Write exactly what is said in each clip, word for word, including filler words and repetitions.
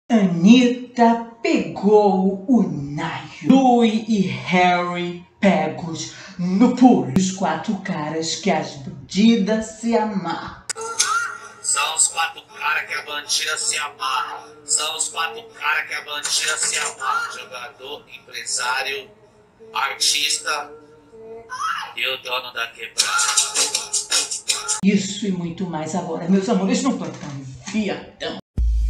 Anitta pegou o Naio. Louis e Harry pegos no pulo. Os quatro caras que as bandidas se amarram. São os quatro caras que a bandida se amarra. São os quatro caras que a bandida se amarra. Jogador, empresário, artista e o dono da quebrada. Isso e muito mais agora, meus amores, no Plantão Viadão.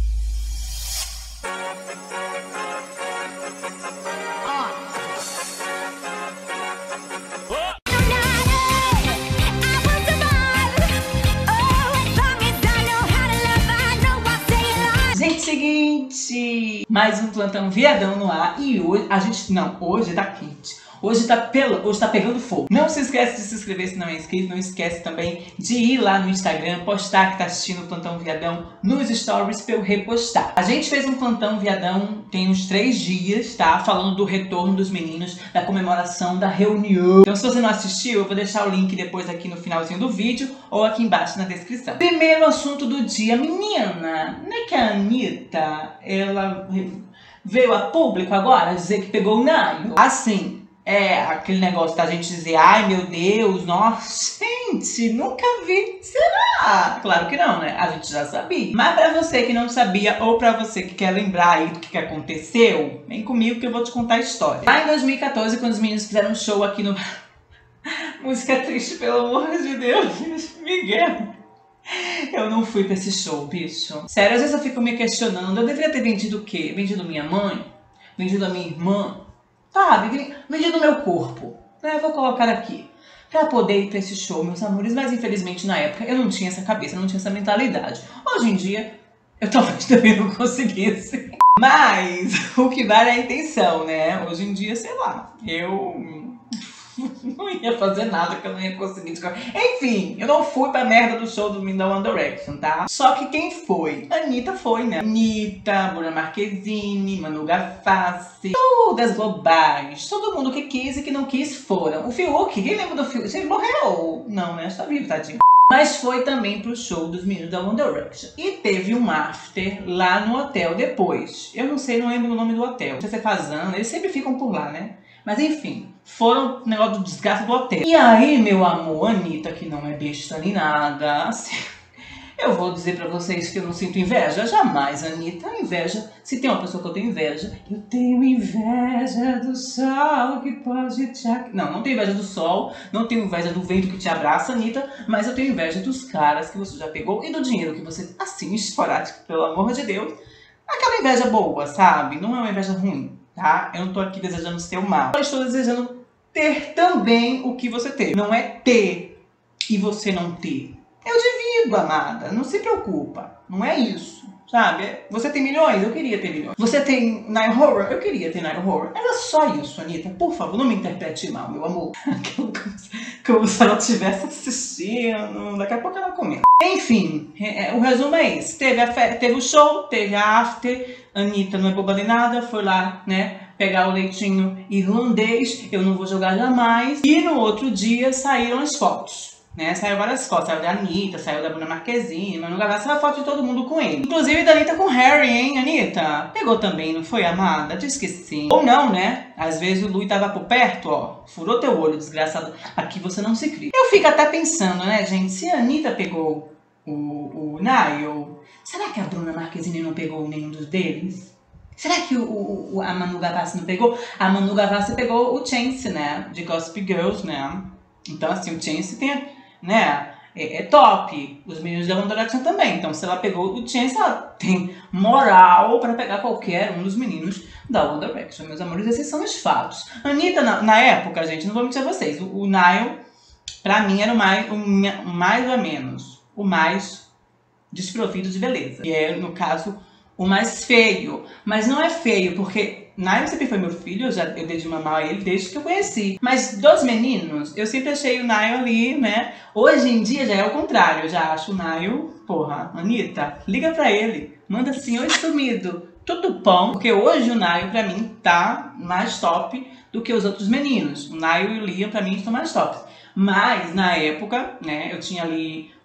Gente, seguinte, mais um Plantão Viadão no ar e hoje a gente, não, hoje tá quente, hoje tá, pela, hoje tá pegando fogo. Não se esquece de se inscrever se não é inscrito, não esquece também de ir lá no Instagram, postar que tá assistindo o Plantão Viadão nos stories pra eu repostar. A gente fez um Plantão Viadão tem uns três dias, tá, falando do retorno dos meninos, da comemoração da reunião. Então se você não assistiu, eu vou deixar o link depois aqui no finalzinho do vídeo ou aqui embaixo na descrição. Primeiro assunto do dia, menina, não é que a Anitta, ela veio a público agora dizer que pegou o Naio? Assim, é aquele negócio da gente dizer, ai meu Deus, nossa, gente, nunca vi, será? Claro que não, né? A gente já sabia. Mas pra você que não sabia, ou pra você que quer lembrar aí do que, que aconteceu, vem comigo que eu vou te contar a história. Lá em dois mil e quatorze, quando os meninos fizeram um show aqui no... Música triste, pelo amor de Deus, Miguel. Eu não fui pra esse show, bicho. Sério, às vezes eu fico me questionando, eu deveria ter vendido o quê? Vendido minha mãe? Vendido a minha irmã? Sabe? Vendido meu corpo. Né? Eu vou colocar aqui. Pra poder ir pra esse show, meus amores. Mas infelizmente na época eu não tinha essa cabeça, eu não tinha essa mentalidade. Hoje em dia, eu talvez também não conseguisse. Mas o que vale é a intenção, né? Hoje em dia, sei lá, eu... não ia fazer nada que eu não ia conseguir. Enfim, eu não fui pra merda do show do da One Direction, tá? Só que quem foi? A Anitta foi, né? Anitta, Bruna Marquezine, Manu Gavassi, todas globais. Todo mundo que quis e que não quis foram. O Fiuk, quem lembra do Fiuk? Ele morreu? Não, né? Está vivo, tadinho. Mas foi também pro show dos meninos da One Direction. E teve um after lá no hotel depois. Eu não sei, não lembro o nome do hotel. Não sei se é Fazano, eles sempre ficam por lá, né? Mas enfim, foram o negócio do desgaste do hotel. E aí, meu amor, Anitta, que não é besta nem nada, assim, eu vou dizer pra vocês que eu não sinto inveja. Jamais, Anitta, inveja. Se tem uma pessoa que eu tenho inveja, eu tenho inveja do sol que pode te... Não, não tenho inveja do sol, não tenho inveja do vento que te abraça, Anitta, mas eu tenho inveja dos caras que você já pegou e do dinheiro que você, assim, esporádico, pelo amor de Deus. Aquela inveja boa, sabe? Não é uma inveja ruim. Tá? Eu não tô aqui desejando ser o mal. Eu estou desejando ter também o que você teve. Não é ter e você não ter. Eu divido, amada. Não se preocupa. Não é isso. Sabe? Você tem milhões? Eu queria ter milhões. Você tem Nile Horror? Eu queria ter Nile Horror. Era só isso, Anitta. Por favor, não me interprete mal, meu amor. Como se ela estivesse assistindo. Daqui a pouco ela comenta. Enfim, é, o resumo é esse. Teve, a fe... teve o show, teve a after. Anitta não é boba nem nada. Foi lá, né? Pegar o leitinho irlandês. Eu não vou jogar jamais. E no outro dia saíram as fotos. Né? Saiu várias fotos, saiu da Anitta, saiu da Bruna Marquezine, Manu Gavassi, saiu a foto de todo mundo com ele. Inclusive da Anitta com Harry, hein, Anitta? Pegou também, não foi, amada? Te esqueci. Ou não, né? Às vezes o Louis tava por perto, ó, furou teu olho, desgraçado. Aqui você não se cria. Eu fico até pensando, né, gente, se a Anitta pegou o, o Naio, será que a Bruna Marquezine não pegou nenhum dos deles? Será que o, o, a Manu Gavassi não pegou? A Manu Gavassi pegou o Chance, né, de Gossip Girls, né? Então, assim, o Chance tem... né, é, é top, os meninos da One Direction também, então se ela pegou o Chance, ela tem moral pra pegar qualquer um dos meninos da One Direction, meus amores, esses são os fatos. Anitta, na, na época, gente, não vou mentir a vocês, o, o Naio, pra mim, era o mais, o, o mais ou menos, o mais desprovido de beleza, que é, no caso, o mais feio, mas não é feio, porque Naio sempre foi meu filho, eu, já, eu dei de mamar a ele desde que eu conheci. Mas dos meninos, eu sempre achei o Naio ali, né? Hoje em dia já é o contrário, eu já acho o Naio, porra, Anitta, liga pra ele, manda assim, oi sumido, tudo bom? Porque hoje o Naio pra mim tá mais top do que os outros meninos. O Naio e o Liam pra mim estão mais top. Mas na época, né, eu tinha ali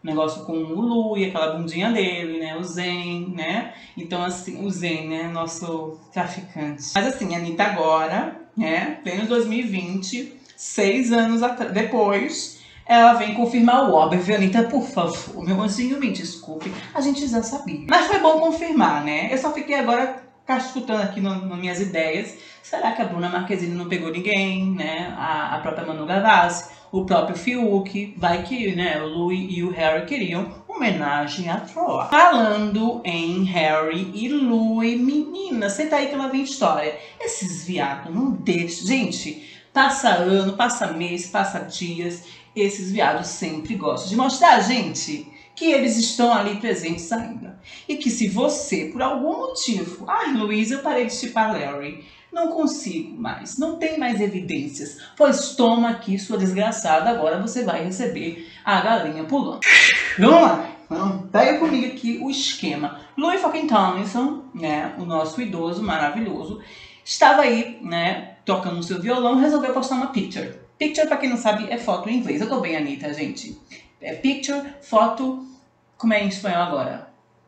negócio com o Lui, aquela bundinha dele, né? O Zen, né? Então, assim, o Zen, né? Nosso traficante. Mas assim, a Anitta agora, né? Pleno dois mil e vinte, seis anos depois, ela vem confirmar o óbvio. Anitta, por favor, meu anjinho, me desculpe. A gente já sabia. Mas foi bom confirmar, né? Eu só fiquei agora escutando aqui no, nas minhas ideias. Será que a Bruna Marquezine não pegou ninguém, né? A, a própria Manu Gavassi, o próprio Fiuk, vai que, né, o Louis e o Harry queriam homenagem à Troa. Falando em Harry e Louis, menina, senta aí que ela vem história. Esses viados não deixam. Gente, passa ano, passa mês, passa dias, esses viados sempre gostam de mostrar, gente, que eles estão ali presentes ainda. E que se você, por algum motivo, ai, Luiz, eu parei de chipar Larry, não consigo mais, não tem mais evidências, pois toma aqui, sua desgraçada, agora você vai receber a galinha pulando. Vamos lá, então, pega comigo aqui o esquema. Louis fucking Tomlinson, né, o nosso idoso maravilhoso, estava aí, né, tocando o seu violão, resolveu postar uma picture. Picture, pra quem não sabe, é foto em inglês. Eu tô bem, Anitta, gente. É picture, foto, como é em espanhol agora?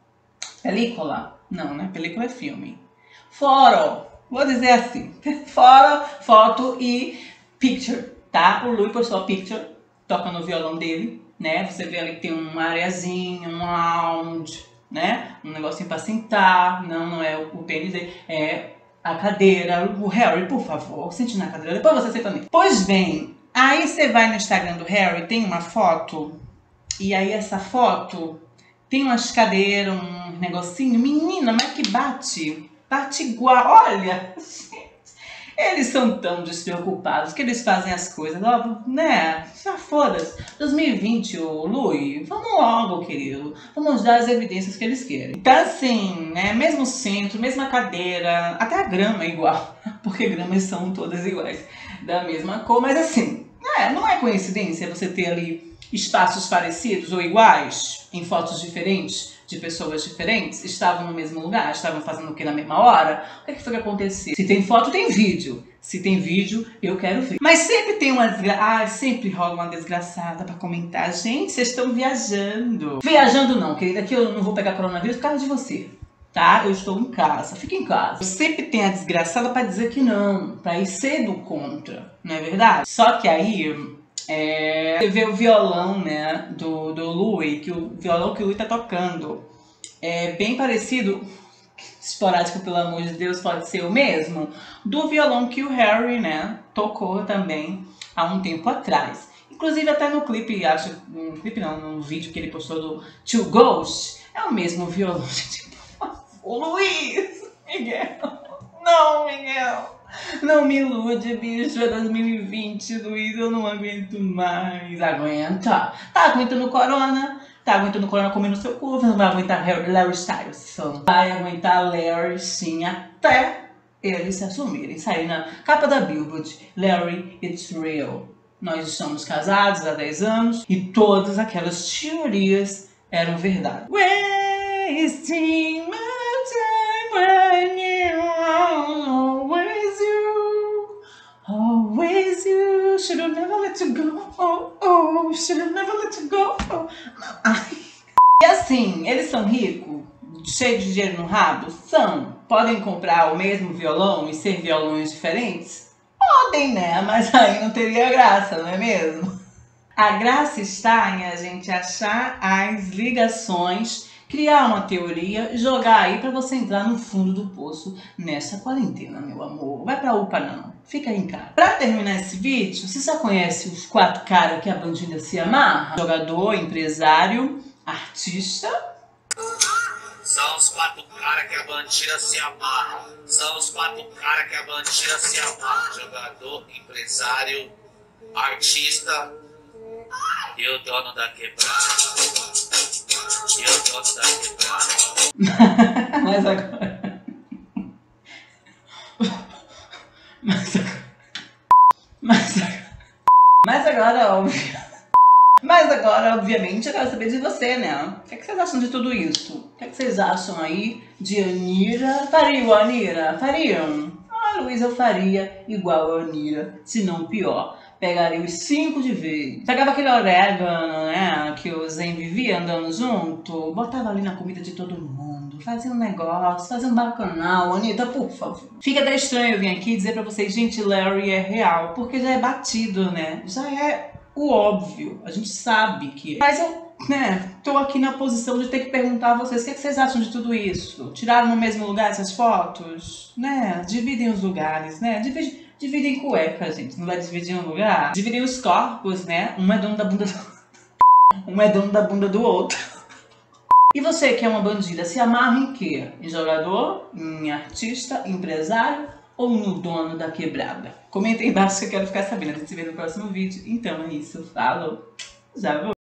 Película? Não, né? Película é filme. Foro, vou dizer assim. Foro, foto e picture, tá? O Louis postou a picture, tocando o violão dele, né? Você vê ali que tem uma areazinha, um lounge, né? Um negocinho pra sentar. Não, não é o pênis dele, é a cadeira. O Harry, por favor, sente na cadeira, depois você senta nele. Pois bem, aí você vai no Instagram do Harry, tem uma foto, e aí essa foto tem umas cadeiras, um negocinho, menina, mas que bate, bate igual, olha, gente, eles são tão despreocupados que eles fazem as coisas, ó, né, já foda-se, dois mil e vinte, ô Louis, vamos logo, querido, vamos dar as evidências que eles querem. Então assim, né, mesmo centro, mesma cadeira, até a grama é igual, porque gramas são todas iguais, da mesma cor, mas assim, é, não é coincidência você ter ali espaços parecidos ou iguais, em fotos diferentes, de pessoas diferentes, estavam no mesmo lugar, estavam fazendo o que na mesma hora? O que, é que foi que aconteceu? Se tem foto, tem vídeo. Se tem vídeo, eu quero ver. Mas sempre tem uma desgraçada, ah, sempre rola uma desgraçada pra comentar. Gente, vocês estão viajando. Viajando não, querida, que eu não vou pegar coronavírus por causa de você. Tá? Eu estou em casa, fica em casa. Sempre tem a desgraçada pra dizer que não, pra ir cedo contra, não é verdade? Só que aí... É, você vê o violão, né, do, do Louis, que o violão que o Louis tá tocando é bem parecido, esporádico, pelo amor de Deus, pode ser o mesmo, do violão que o Harry, né, tocou também há um tempo atrás. Inclusive até no clipe, acho, no clipe não, no vídeo que ele postou do Two Ghosts, é o mesmo violão, gente. O Luiz, Miguel, não, Miguel. Não me ilude, bicho, é dois mil e vinte, Luiz, eu não aguento mais. Aguenta. Tá aguentando corona, tá aguentando corona comendo seu cu, não vai aguentar Larry Styles. Vai aguentar Larry sim, até eles se assumirem, sair na capa da Billboard. Larry, it's real. Nós estamos casados há dez anos e todas aquelas teorias eram verdade. Wasting my time when you are always you, always you. Should have never let you go, oh, oh, should have never let you go, oh. E assim, eles são ricos, cheios de dinheiro no rabo? São. Podem comprar o mesmo violão e ser violões diferentes? Podem, né? Mas aí não teria graça, não é mesmo? A graça está em a gente achar as ligações, criar uma teoria, jogar aí pra você entrar no fundo do poço nessa quarentena, meu amor. Vai pra U P A não, fica aí em casa. Pra terminar esse vídeo, você já conhece os quatro caras que a bandida se amarra? Jogador, empresário, artista. São os quatro caras que a bandida se amarra. São os quatro caras que a bandida se amarra. Jogador, empresário, artista e o dono da quebrada. E o dono da quebrada. Mas agora... Mas agora... Mas agora... Mas agora, óbvio... Mas agora, obviamente, eu quero saber de você, né? O que, é que vocês acham de tudo isso? O que, é que vocês acham aí de Anira? Fariam, Anira? Fariam? Ah, Luiz, eu faria igual a Anira, se não pior. pegaria os cinco de vez. Pegava aquele orégano, né, que o Zen vivia andando junto, botava ali na comida de todo mundo, fazia um negócio, fazia um bacanal. Anitta, por favor. Fica até estranho eu vir aqui dizer pra vocês, gente, Larry é real, porque já é batido, né, já é o óbvio, a gente sabe que... Mas eu, né, tô aqui na posição de ter que perguntar a vocês, o que, é que vocês acham de tudo isso? Tiraram no mesmo lugar essas fotos? Né, dividem os lugares, né, dividem... Dividem cueca, gente. Não vai dividir um lugar? Dividem os corpos, né? Um é dono da bunda do... um é dono da bunda do outro. E você que é uma bandida, se amarra em quê? Em jogador? Em artista? Empresário? Ou no dono da quebrada? Comenta aí embaixo que eu quero ficar sabendo. A gente se vê no próximo vídeo. Então é isso. Falou. Já vou.